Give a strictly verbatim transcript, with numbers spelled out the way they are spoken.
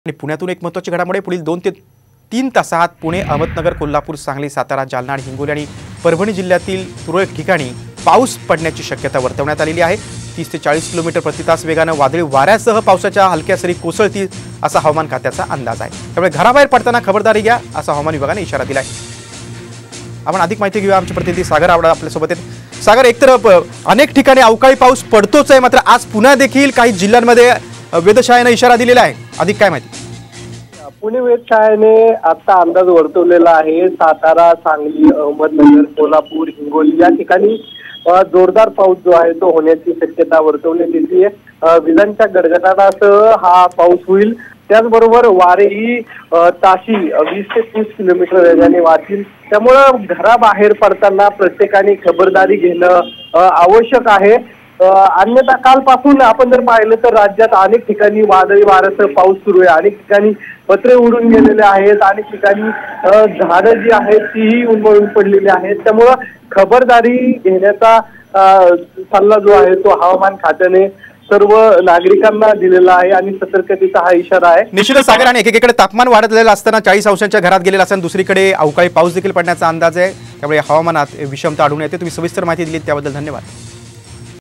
आणि पुण्यातून एक महत्त्वाची घडामोड आहे। पुढील दोन ते तीन तासात पुणे, अहमदनगर, कोल्हापूर, सांगली, सातारा, जालना आणि हिंगोली आणि परभणी जिल्ह्यातील तुरळक ठिकाणी पाऊस पडण्याची शक्यता वर्तवण्यात आलेली आहे। तीस ते चाळीस किलोमीटर प्रति तास वेगाने वादळी वाऱ्यासह पावसाच्या हलक्या सरी कोसळतील असा हवामान खात्याचा अंदाज आहे। त्यामुळे घराबाहेर पडताना खबरदारी घ्या असा हवामान विभागाने इशारा दिला आहे। आपण अधिक माहिती घेऊया, आमचे प्रतिनिधी सागर आवडा आपल्या सोबत आहेत। सागर, एक तरफ अनेक ठिकाणी अवकाळी पाऊस पडतोच आहे, मात्र आज पुन्हा देखील काही जिल्ह्यांमध्ये वेधशाळेने इशारा दिलेला आहे। अधिक काय माहिती? पुणे वेधशाळेने आता अंदाज वर्तवलेला आहे। सातारा, सांगली, अहमदनगर, कोल्हापूर, हिंगोली या ठिकाणी जोरदार पाऊस जो आहे तो होण्याची शक्यता वर्तवण्यात येते। विजांच्या गडगडाटासह हा पाऊस होईल। त्याचबरोबर वारेही ताशी वीस ते तीस किलोमीटर वेगाने वाहतील। त्यामुळे घराबाहेर पडताना प्रत्येकाने खबरदारी घेणं आवश्यक आहे। अन्यथा कालपासून आपण जर पाहिलं तर राज्यात अनेक ठिकाणी वादळी वाऱ्यासह पाऊस सुरू आहे। अनेक ठिकाणी पत्रे उडून गेलेले आहेत, अनेक ठिकाणी झाडं जी आहेत तीही उन्मळून पडलेली आहेत। त्यामुळे खबरदारी घेण्याचा सल्ला जो आहे तो हवामान खात्याने सर्व नागरिकांना दिलेला आहे आणि सतर्कतेचा हा इशारा आहे। निश्चितच सागर, आणि एकीकडे तापमान वाढलेलं असताना चाळीस अंशांच्या घरात गेलेलं असताना दुसरीकडे अवकाळी पाऊस देखील पडण्याचा अंदाज आहे। त्यामुळे हवामानात विषमता आढळून येते। तुम्ही सविस्तर माहिती दिली त्याबद्दल धन्यवाद।